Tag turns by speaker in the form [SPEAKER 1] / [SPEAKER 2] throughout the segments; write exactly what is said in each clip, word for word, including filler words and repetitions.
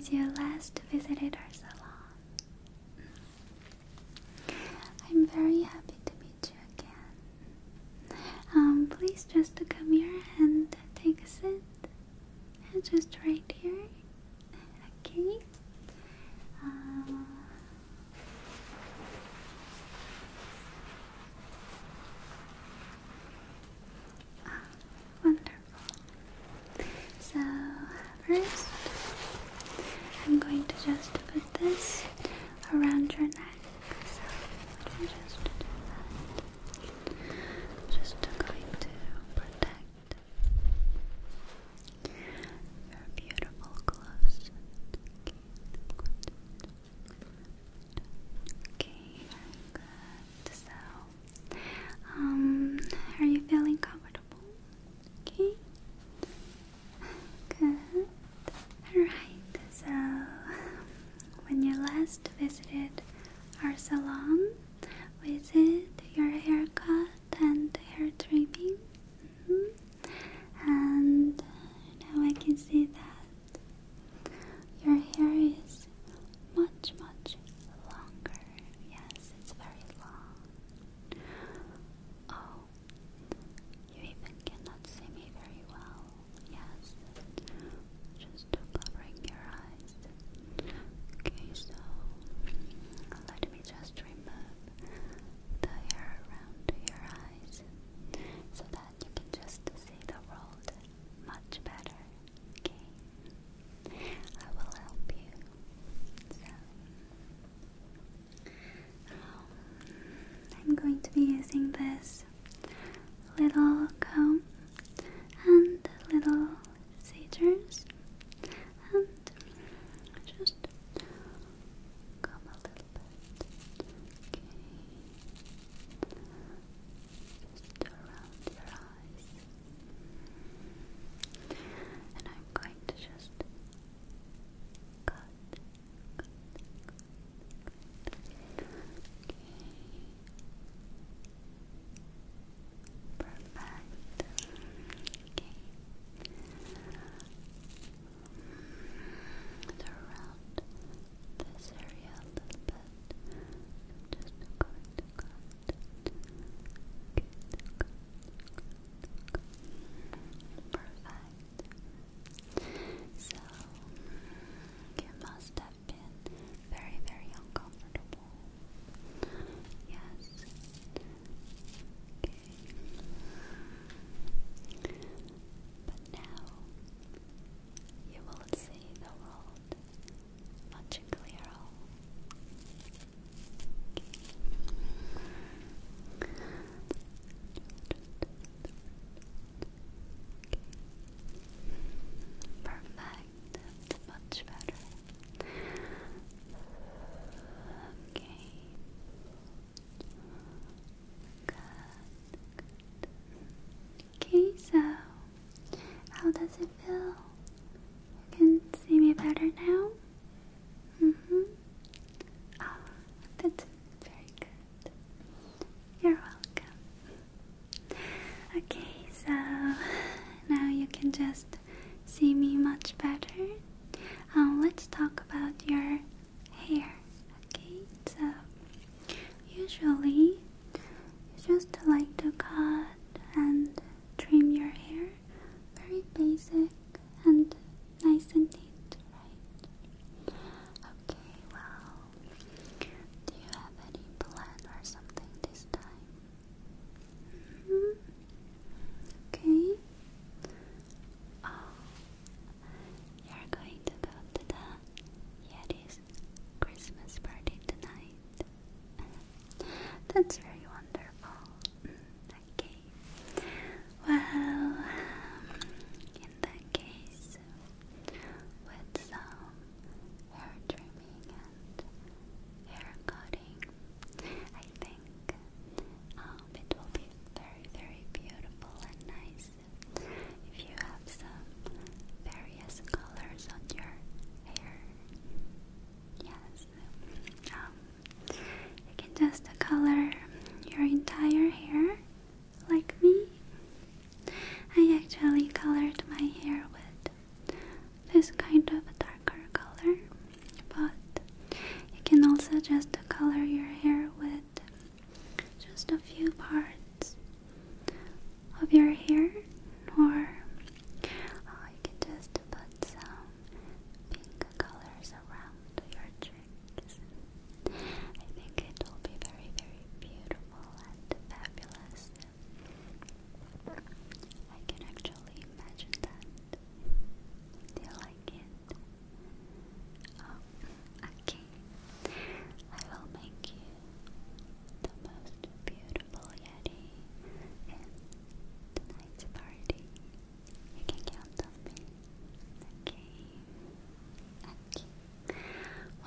[SPEAKER 1] since you last visited our salon. I'm very happy to meet you again. Um, please just come here and take a seat. Just right here. Okay. Uh, Wonderful. So first, I'm going to just put this around your neck. So let me just do that. Just going to protect your beautiful clothes. Okay, very good. So, um, are you feeling comfortable? Okay. Good. Alright, so when you last visited our salon, was it your haircut and hair trimming? Mm-hmm. And now I can see that your hair is much, much longer. Yes, it's very long. Oh, you even cannot see me very well. Yes, just covering your eyes. Okay, so let me just remove the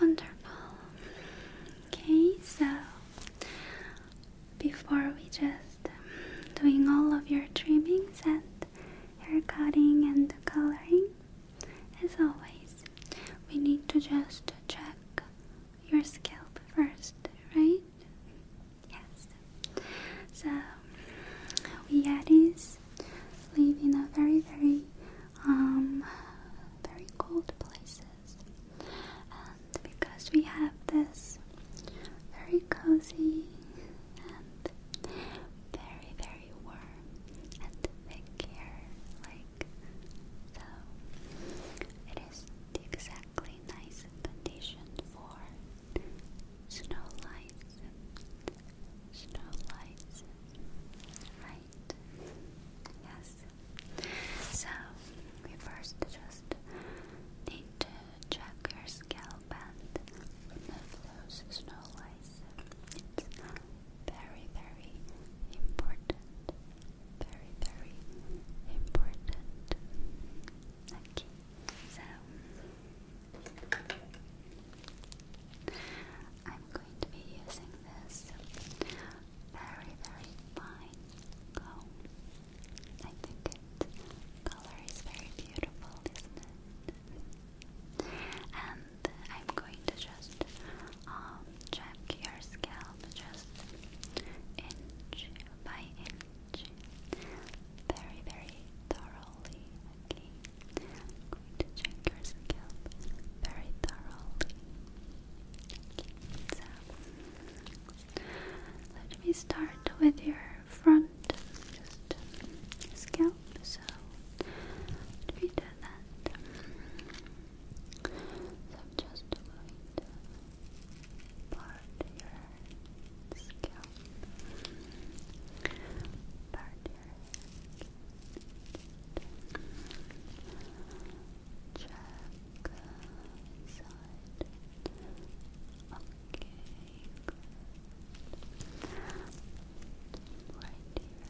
[SPEAKER 1] Wonderful. Okay, so before we just doing all of your trimmings and hair cutting and coloring, as always, we need to just check your scalp first, right? Yes. So we Yetis live in a very, very, um, very cold places, and because we have this very cozy and very, very warm and thick hair, like so, it is the exactly nice condition for snow lights, snow lights, right? Yes. So we first just need to check your scalp and remove those snow lights. It's very, very important. Very, very important. Okay. So I'm going to be using this very, very fine comb. I think its color is very beautiful, isn't it? And I'm going to just um, check your scalp just inch by inch, very, very thoroughly. Okay, I'm going to check your scalp very thoroughly. Okay, so let me start with your front just scalp. So let me do that. So I'm just going to part your scalp, part your check inside. Okay, good. Right here.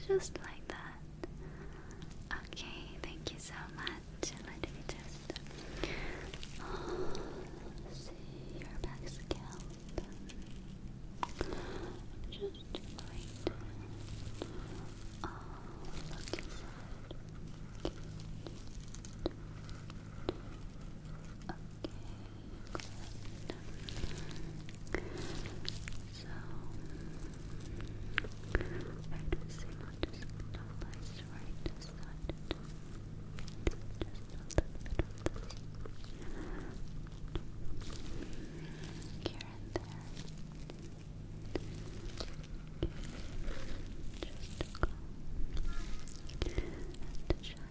[SPEAKER 1] just like that. Okay, thank you so much. Let me just uh, see your back scalp. Just going to uh, look inside. Okay, good. So I do see not just no lights right this side. Just a little bit of this here and there. Just to go and to check.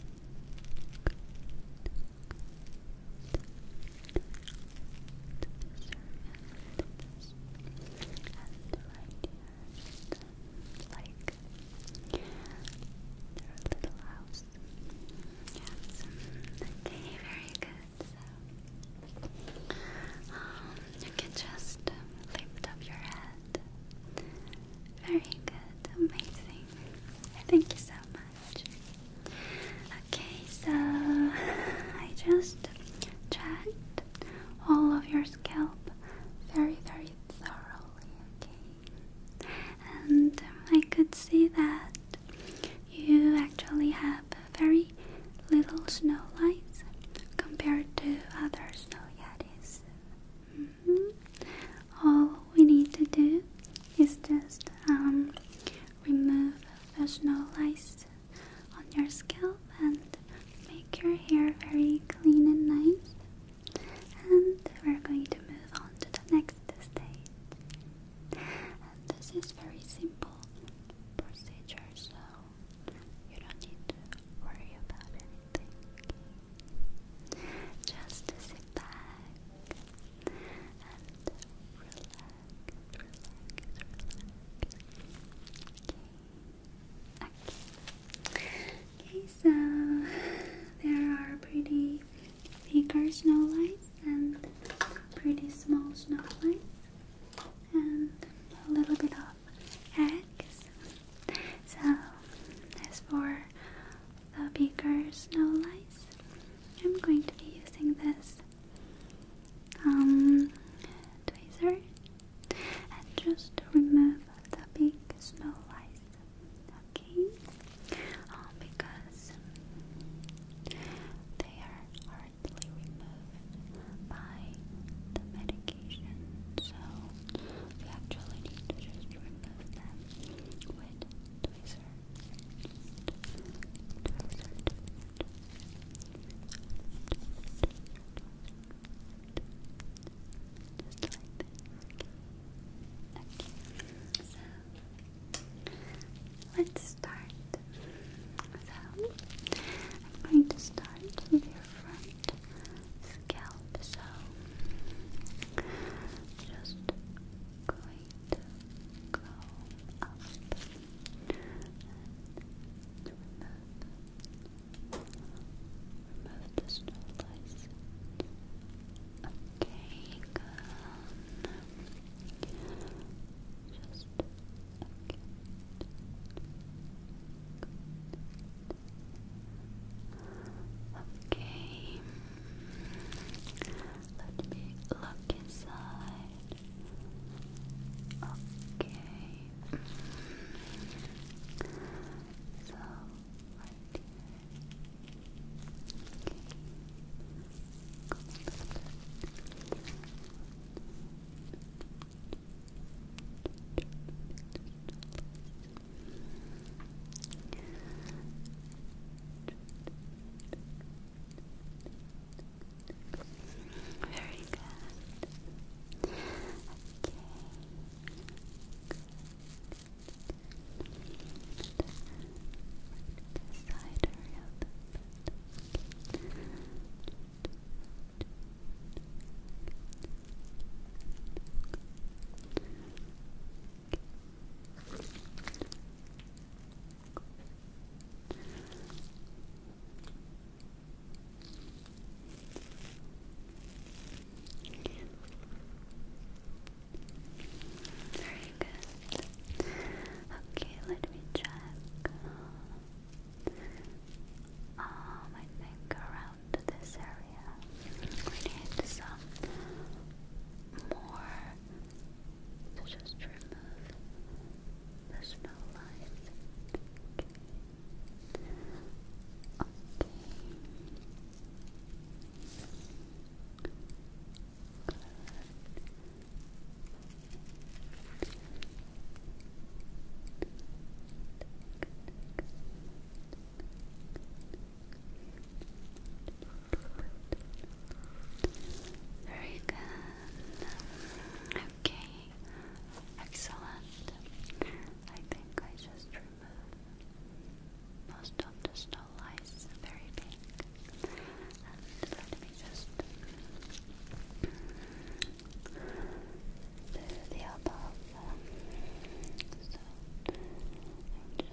[SPEAKER 1] And right here, just like their little house. Yes. Okay, very good. So um, you can just lift up your head. Very good, amazing. Thank you so much. Okay, so I just checked all of your scalp very, very thoroughly, okay? And I could see that you actually have very little snow lights compared to other snow yetis. Mm-hmm. All we need to do is just um, remove the snow lice on your scalp and make your hair very clean and nice. And we're going to move on to the next stage. And this is very simple procedure, so you don't need to worry about anything. Just sit back and relax, relax, relax. Okay. Okay, so there are pretty bigger snow lights and pretty small snow lights and a little bit of eggs. So as for the bigger snow lights, I'm going to be using this um, tweezer and just remove the big snow lights, okay? Um, because they are hardly removed by the medication, so we actually need to just remove them with tweezer. Just like this. Okay. So let's start. So I'm going to start with your front scalp. So just going to go up and remove, remove the snow lice. Okay, good. Just okay.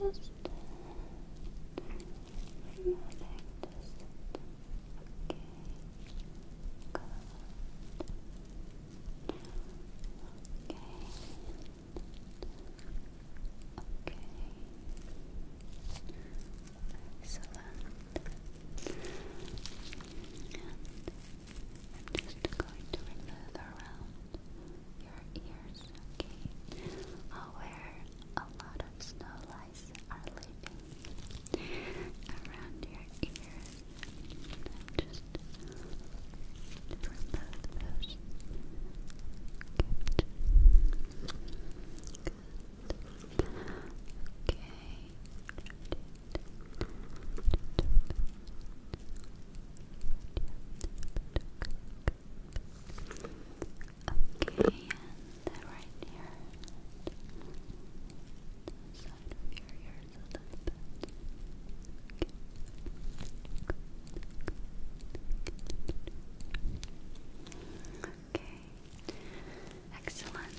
[SPEAKER 1] just removing this. Okay, good. Okay. Okay. Excellent. I'm just going to remove around your ears, okay? Uh, where a lot of snow lice are living around your ears. Just remove those. Good. Okay. Okay, and right here, the side of your ears a little bit. Okay, excellent.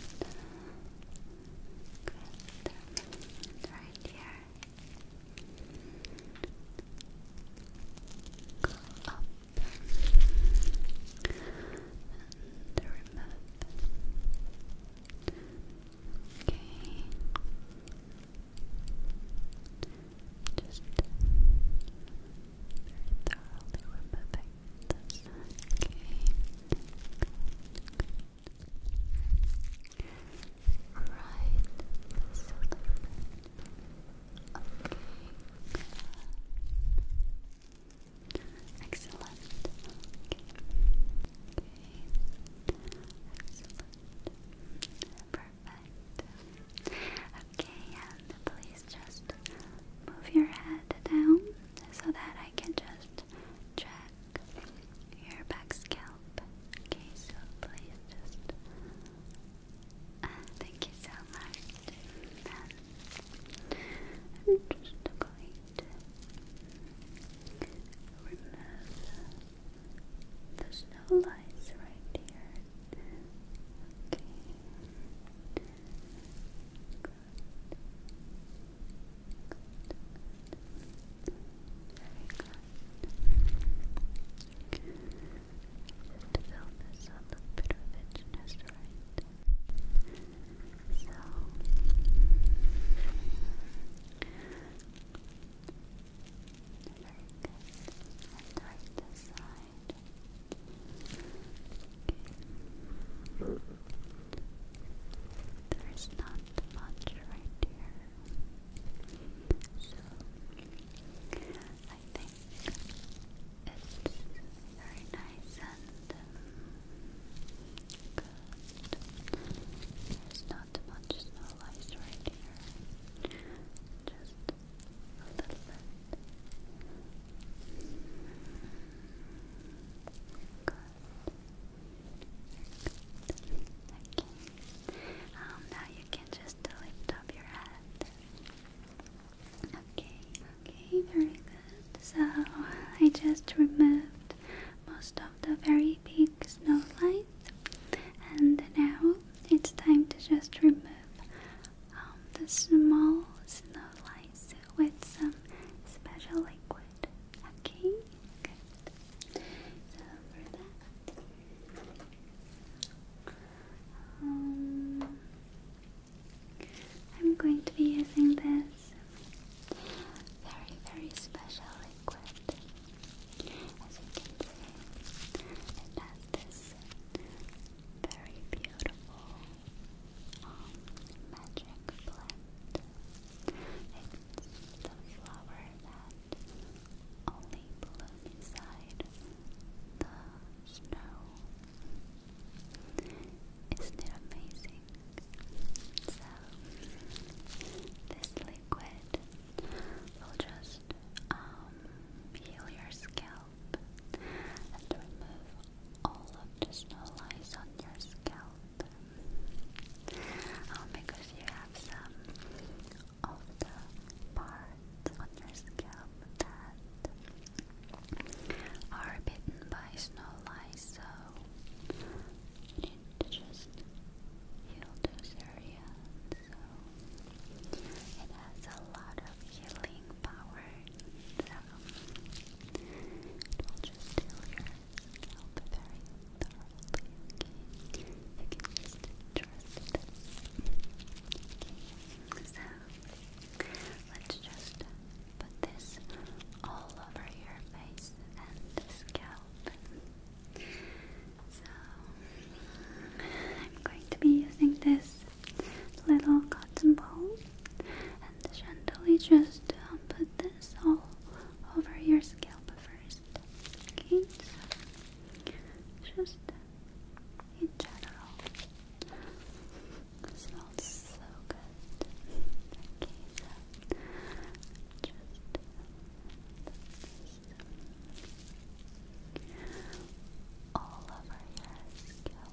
[SPEAKER 1] Good. Right here. Go up and remove. Okay. Just very thoroughly removing this. Okay. Right. Just a little bit. Okay. Excellent. Okay. Excellent. Perfect. Okay, and please just move your head down so that I can just check your back scalp. Okay, so please just uh, thank you so much. And I'm just going to remove the snow lice right here. Okay. Very good. Just to fill this a little bit of itchiness, right? So very good. And right this side. Okay. There's not much right here. So I think it's very nice and um, good. There's not much snow lice right here. Just a little bit. Good. Okay. Um, now you can just lift up your head. Okay. Okay, very good. So I just removed most of the very big snow lights, and now it's time to just remove um, the small snow lights with some special liquid. Okay, good. So for that, um, I'm going to be using this very, very special liquid. me just um, put this all over your scalp first. Okay, so just in general. It smells so good. Okay, so just all over your scalp.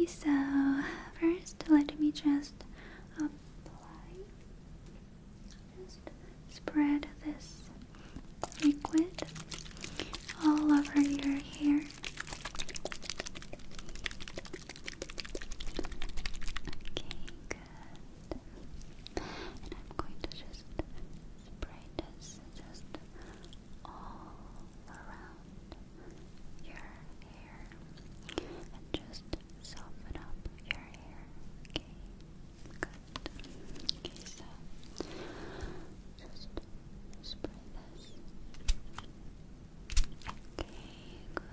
[SPEAKER 1] Okay, so first let me just apply, just spread this liquid all over your hair. Okay, good. And I'm going to just spray this just all around your hair and just soften up your hair. Okay, good. Okay, so just spray this. Okay, good.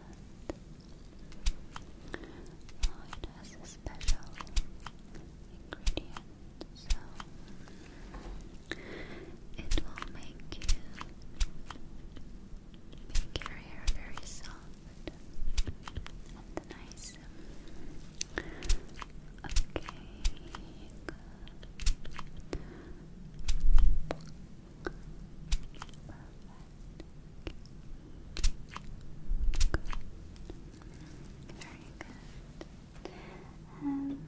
[SPEAKER 1] Oh, it has a special ingredient, so it will make you make your hair very soft and nice. Okay, good. Very good. And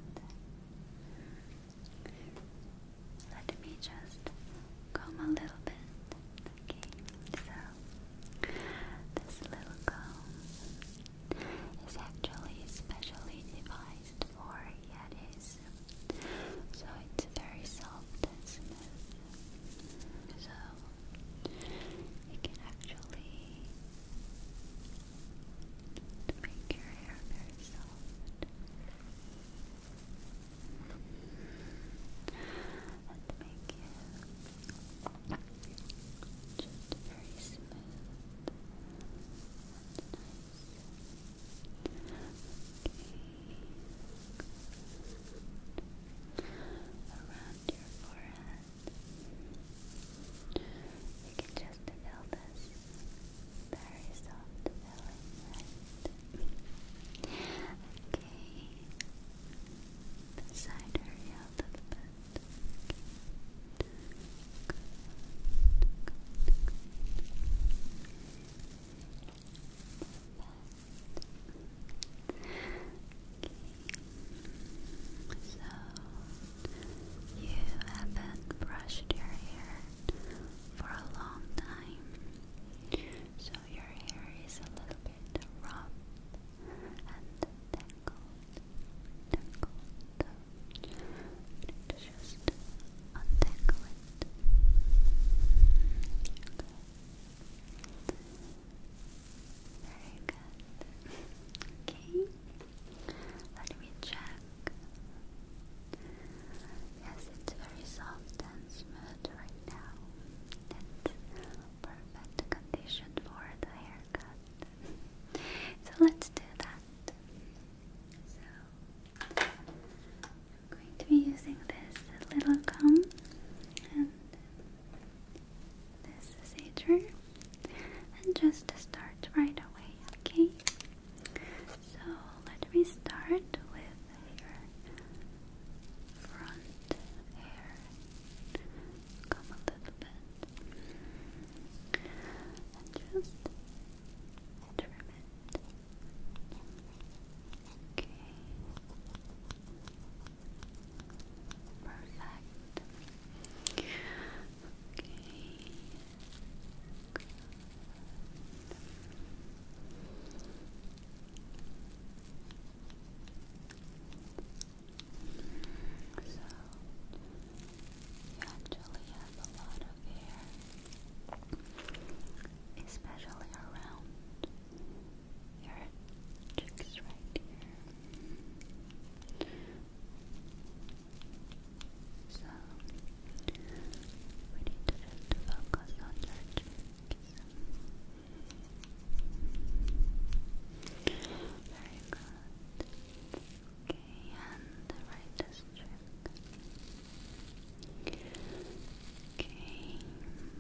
[SPEAKER 1] let me just comb a little bit. Okay, so this little comb is actually specially devised for Yetis, so it's very soft and smooth. So it can actually make your hair very soft and make you just very smooth and nice. Around your forehead, you can just feel this very soft feeling, right? Okay, the side area a little bit. So you haven't brushed your hair for a long time, so your hair is a little bit rough and tangled, tangled. To just untangle it. Very good. Okay, let me check. Yes, it's very soft and smooth right now. It's perfect condition for the haircut. So let's do that. So I'm going to be using this little comb and this scissor and just start right away, okay? So let me start with your front hair. Come a little bit and just trim it. Okay. Perfect. Okay. So you actually have a lot of hair, especially around your cheeks right here. So we need to just focus on your cheeks. Very good. Okay, and the right cheek. Okay.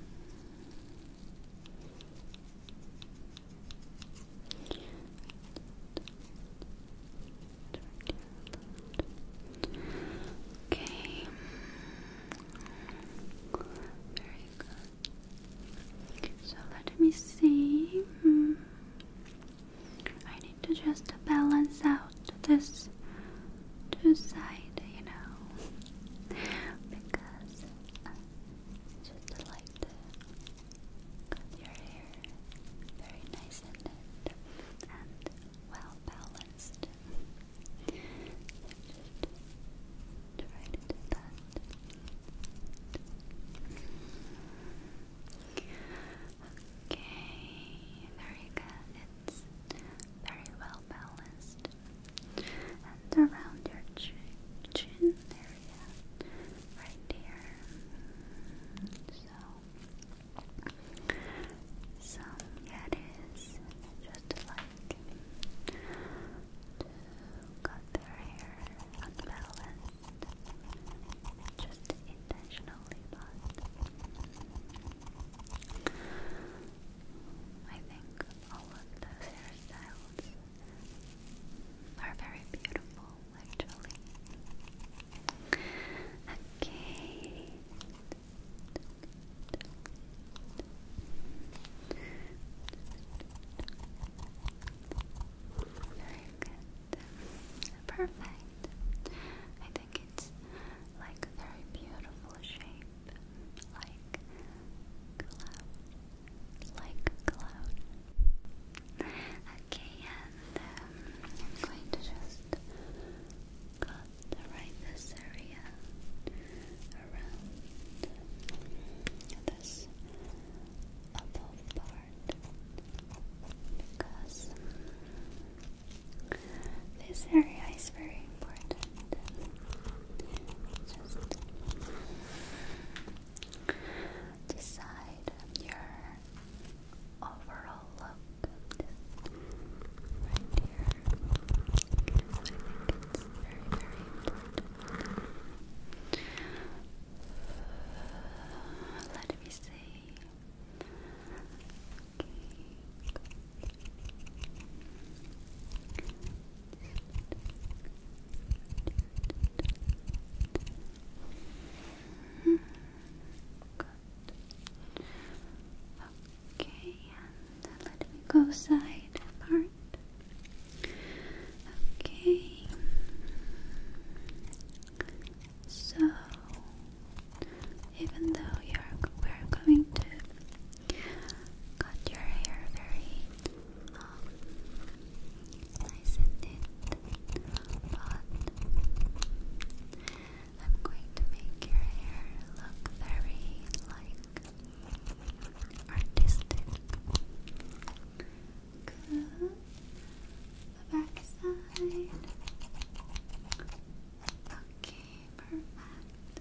[SPEAKER 1] Okay. Very good. So let me see. Hmm. I need to just balance out this to side, you know, because uh, just like to cut your hair very nice and neat and well balanced. So just try to do that. Okay, very good. It's very well balanced. And around your chin, chin area, right here. So, some Yetis just like to cut their hair unbalanced, just intentionally, but I think all of those hairstyles are very beautiful, actually. Okay. Very good. Perfect. I think it's like a very beautiful shape, like cloud, like a cloud. Okay, and um, I'm going to just cut right this area around this above part, because this area is very important. Just decide your overall look right here. I think it's very, very important. Let me see. Okay. Okay, and let me go side part. Okay. So, even though you're we're going to cut your hair very um, nice and neat, but I'm going to make your hair look very like artistic. Good. The back side. Okay, perfect.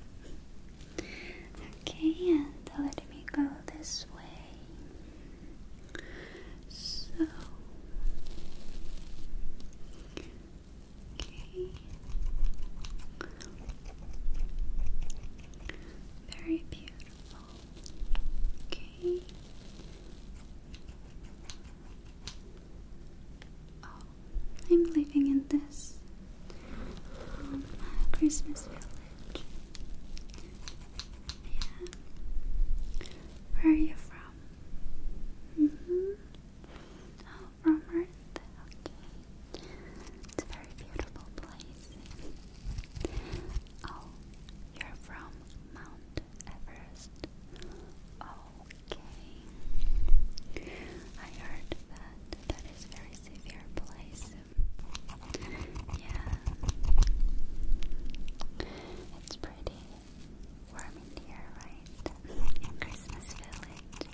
[SPEAKER 1] Okay, and let me go this way. So, okay, very beautiful. Okay. Oh, I'm living in this um, Christmas village. Yeah. Where are you from? Mm-hmm. Oh, from Earth. Okay. It's a very beautiful place. Oh, you're from Mount Everest. Okay. I heard that that is a very severe place. Yeah. It's pretty warm in here, right? In Christmas village.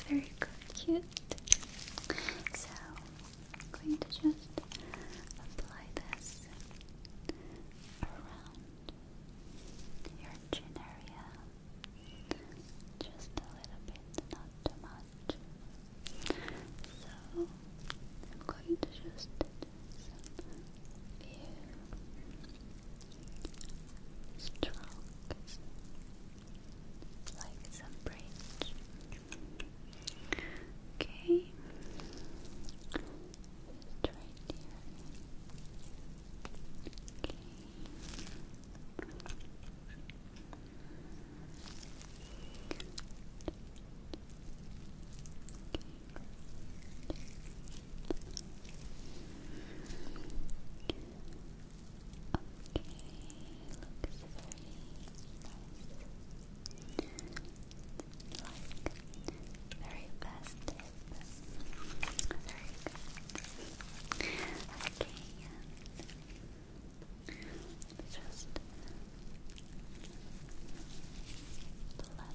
[SPEAKER 1] very cute. So I'm going to just apply this around your chin area. Just a little bit, not too much. So I'm going to just do some few strokes, like some bridge. Okay, just right here. Okay. Looks very nice. Like very festive. Very good. Okay, and just blend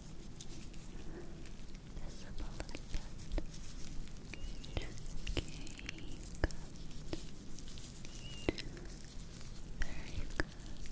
[SPEAKER 1] this up a little bit. Okay, good. Very good.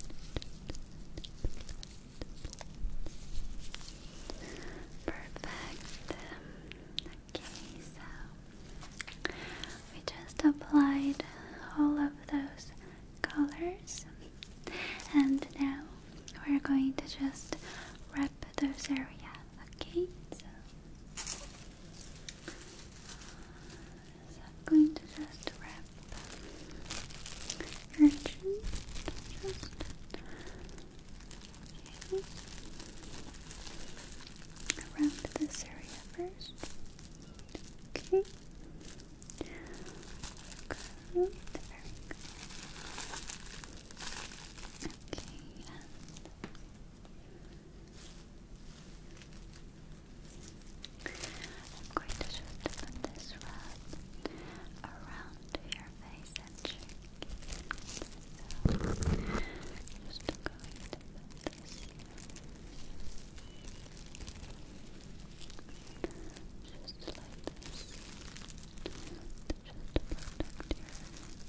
[SPEAKER 1] Perfect. Okay, so we just applied all of those colors, and now we're going to just wrap those areas. Okay, so, so I'm going to just wrap your chin. Just okay. Wrap this area first. Okay. Good. Very good. Okay. I'm going to just put this wrap around your face and cheek. So, just going to put this just like this, just to protect your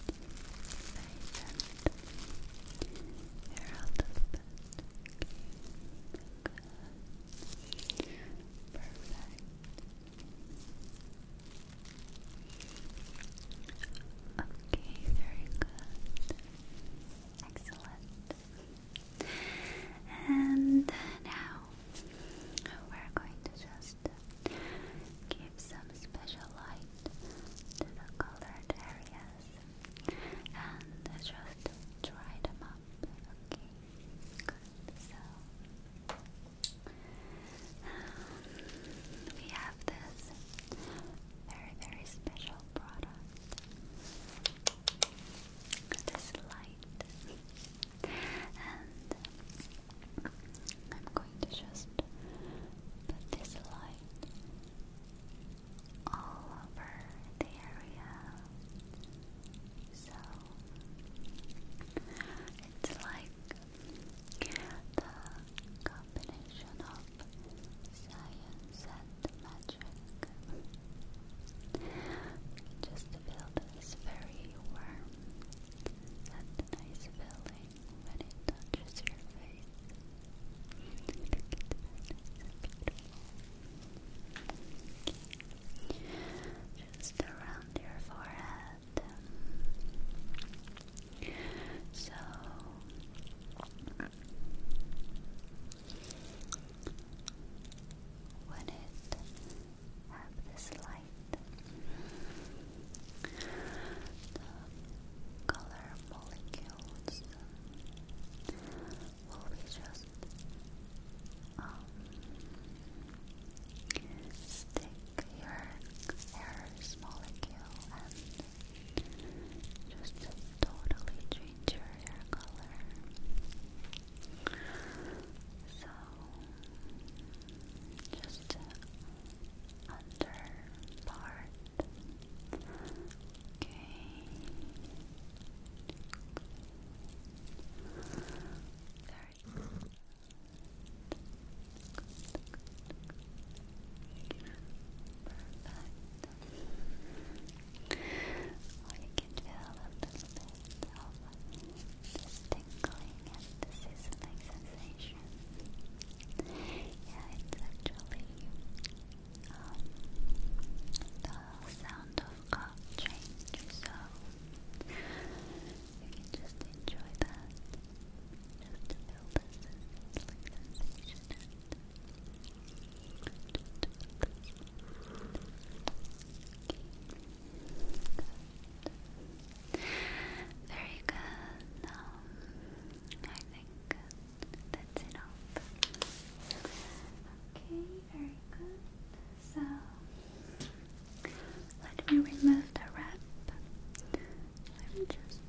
[SPEAKER 1] me remove the wrap. I'm just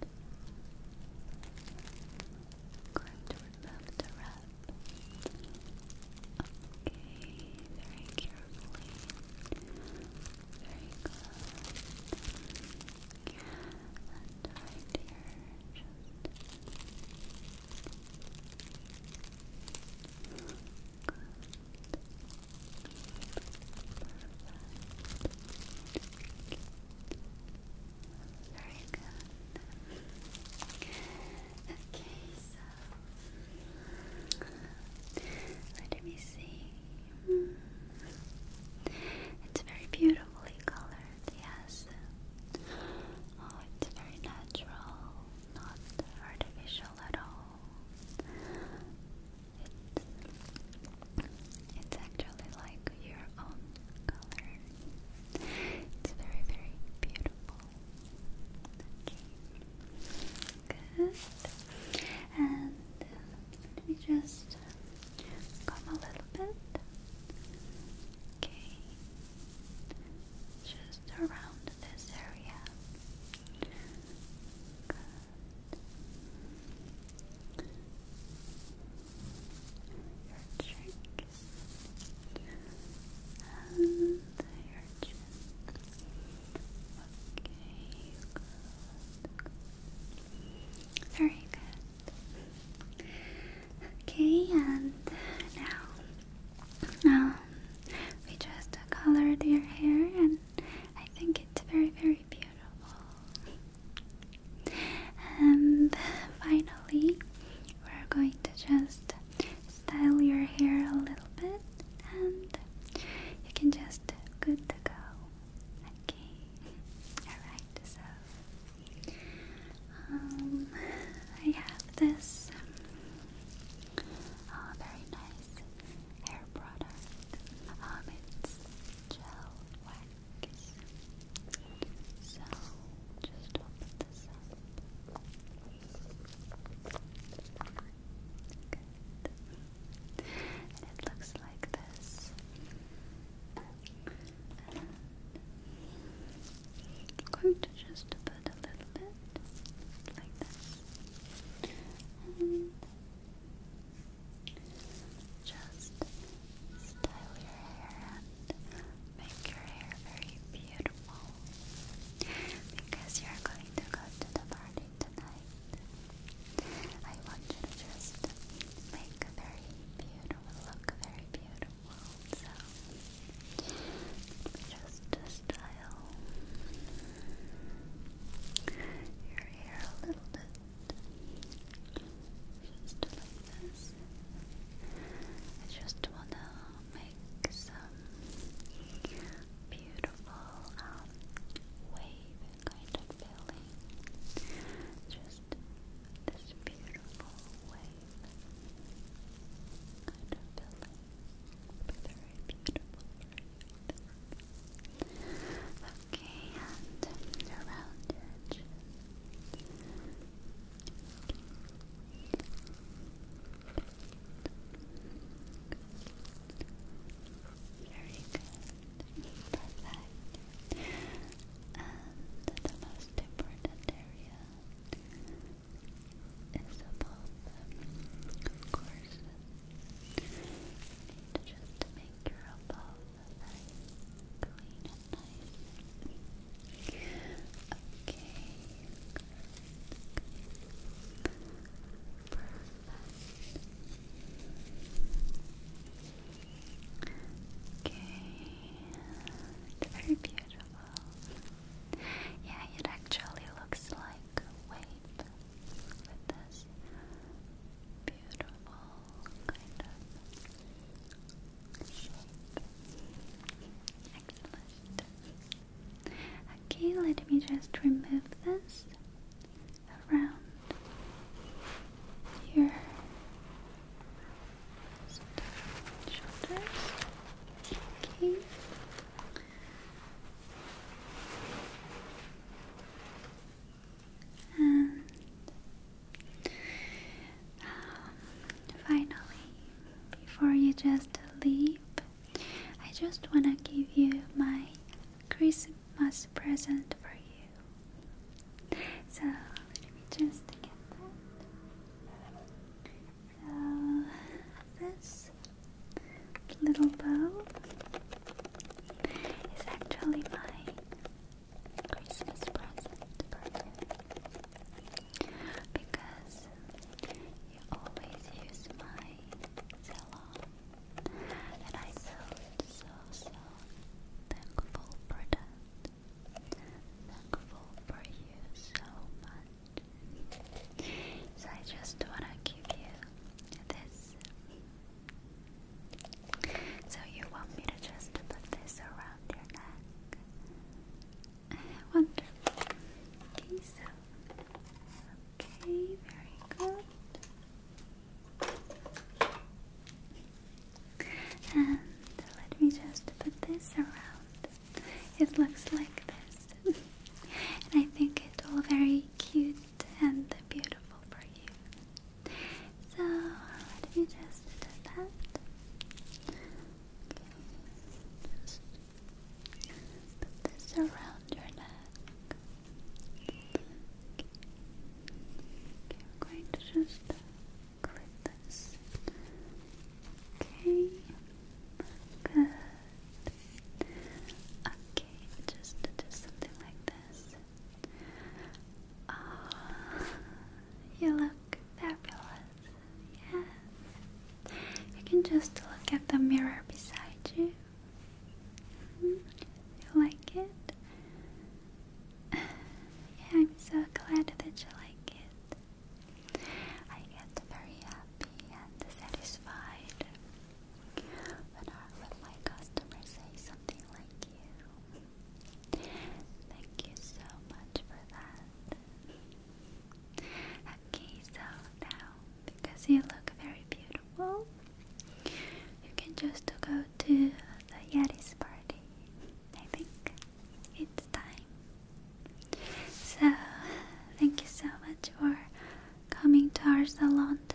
[SPEAKER 1] going to remove the wrap. Okay, very carefully. Very good. And right here, just good. Very good. Okay, so let me see. Hmm. It's very beautifully colored, yes. Oh, it's very natural, not artificial at all. It's, it's actually like your own color. It's very, very beautiful. Okay. Good. And let me just come a little bit. Okay. Just around this area. Good. Your cheeks. And your chin. Okay, good. Very good. Okay, and now, um, we just colored your hair, and I think it's very, very beautiful. And finally, we're going to just style your hair a little bit, and you can just good to go. Okay. Alright, so um, I have this oh, very nice hair product. Um, it's gel wax. So just open this up. Good. And it looks like this. I'm going to just put a little bit like this. And just style your hair and make your hair very beautiful, because you're going to go to the party tonight. I want you to just make a very beautiful, look very beautiful. So just to style your hair a little bit, just like this. I just wanna make some beautiful um, wave kind of feeling. Just this beautiful wave kind of feeling. Very beautiful. Okay, and around your chin. Very good. Perfect. And the most important area is above. Of course, you need to just make your above very clean and nice. Okay. Okay, it's very beautiful. Yeah, it actually looks like a wave with this beautiful kind of shape. Excellent. Okay, let me just remove this around your shoulders. Okay. And um, finally, before you just leave, I just want to give you my Christmas Christmas present for you. So let me just get that. So this little bow is actually my Christmas present for you, because you always use my Salon, and I felt so so thankful for that. Thankful for you so much. So I just wanna give you this. So you want me to just put this around your neck? Wonderful. Okay, so okay, very good. And let me just put this around. It looks like this. And I think it will very cute and beautiful for you. So let me just do that. Okay, just put this around your neck. Okay, I'm going to just clip this. Okay, good. Okay, just do something like this. Oh, you look fabulous. Yes. You can just look at the mirror beside you. You like it? Yeah, I'm so glad that you like it. I get very happy and satisfied when, our, when my customers say something like you. Thank you so much for that. Okay, so now, because you look very beautiful, you can just go to the Yeti's party. I think it's time. So, thank you so much for coming to our salon